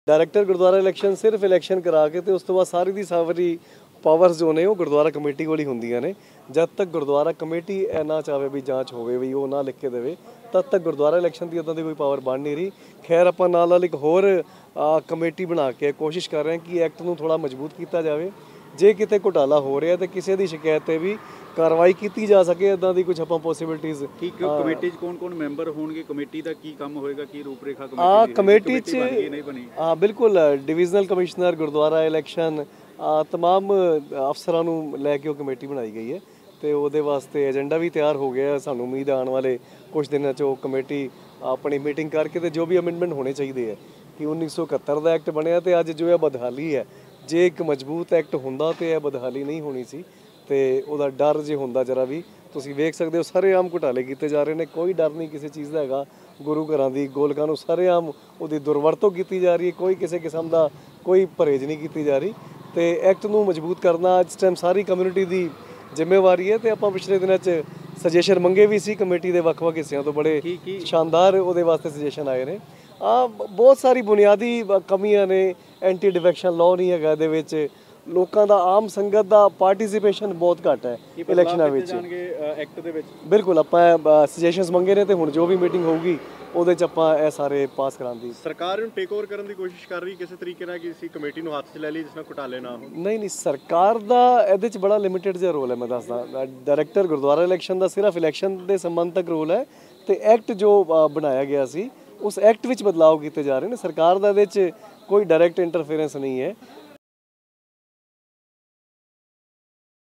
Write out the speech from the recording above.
Director gurdwara election सिर्फ election करा के तो उस तो बाद सारी दी सारी पावर्स जो ने वो गुरुद्वारा कमेटी कोल ही होंदियां ने। जब तक गुरुद्वारा कमेटी ना चाहे भी जांच होवे भी वो ना लिख के देवे तद तक गुरुद्वारा इलैक्शन की उदां दी कोई पावर बन नहीं रही। खैर आपां नाल नाल एक होर कमेटी बना के कोशिश कर रहे हैं कि एक्ट नूं थोड़ा मजबूत किया जाए। जे किते घोटाला हो रहा है तो किसी की शिकायत पर भी कार्रवाई की जा सके, इदां दी कुछ आपां पॉसिबिलिटीज़ की कमेटी कौन मैंबर होणगे, कमेटी का की काम होएगा, की रूपरेखा कमेटी च बिल्कुल डिविजनल कमिश्नर गुरुद्वारा इलैक्शन तमाम अफसरां नूं लैके कमेटी बनाई गई है तो वो वास्ते एजेंडा भी तैयार हो गया। सानू उम्मीद आने वाले कुछ दिनों च कमेटी अपनी मीटिंग करके तो जो भी अमेंडमेंट होने चाहिए है कि 1971 का एक्ट बनया तो अज जो है बदहाली है। जे एक मजबूत एक्ट होंदा तो यह बदहाली नहीं होनी सी ते उहदा डर जे होंदा जरा भी तुसीं वेख सकते हो सरेआम घोटाले किए जा रहे हैं। कोई डर नहीं किसी चीज़ का हैगा। गुरु घरां दी गोलकां नूं सरेआम उहदी दुरवरतों की जा रही है, कोई किसी किस्म का कोई परहेज नहीं की जा रही। तो एक्ट नूं मजबूत करना इस टाइम सारी कम्यूनिटी की जिम्मेवारी है। तो आपां पिछले दिनों सजेशन मंगे भी सी कमेटी के ਵੱਖ-ਵੱਖ हिस्सों तो बड़े शानदार उहदे वास्ते सजेशन आए हैं। बहुत सारी बुनियादी कमियां ने, एंटी डिफेक्शन लॉ नहीं है इहदे विच, लोगों का आम संगत का पार्टिसिपेशन बहुत घट है इलैक्शनां विच। बिल्कुल आपां सजेशनस मंगे ने तो हुण जो भी मीटिंग होगी ਉਹਦੇ ਚ ਆਪਾਂ ਇਹ ਸਾਰੇ ਪਾਸ ਕਰਾਉਣ ਦੀ ਸਰਕਾਰ ਨੂੰ ਟੇਕ ਓਵਰ ਕਰਨ ਦੀ ਕੋਸ਼ਿਸ਼ ਕਰ ਰਹੀ ਕਿਸੇ ਤਰੀਕੇ ਨਾਲ ਕਿਸੇ ਕਮੇਟੀ ਨੂੰ ਹੱਥ 'ਚ ਲੈ ਲਈ ਜਿਸ ਨਾਲ ਘੁਟਾਲੇ ਨਾ ਹੋਣ। ਨਹੀਂ ਸਰਕਾਰ ਦਾ ਇਹਦੇ ਚ ਬੜਾ ਲਿਮਿਟਿਡ ਜਿਹਾ ਰੋਲ ਹੈ। ਮੈਂ ਦੱਸਦਾ ਡਾਇਰੈਕਟਰ ਗੁਰਦੁਆਰਾ ਇਲੈਕਸ਼ਨ ਦਾ ਸਿਰਫ ਇਲੈਕਸ਼ਨ ਦੇ ਸੰਬੰਧ ਤੱਕ ਰੋਲ ਹੈ ਤੇ ਐਕਟ ਜੋ ਬਣਾਇਆ ਗਿਆ ਸੀ ਉਸ ਐਕਟ ਵਿੱਚ ਬਦਲਾਅ ਕੀਤੇ ਜਾ ਰਹੇ ਨੇ। ਸਰਕਾਰ ਦਾ ਇਹਦੇ ਚ ਕੋਈ ਡਾਇਰੈਕਟ ਇੰਟਰਫੇरेंस नहीं है।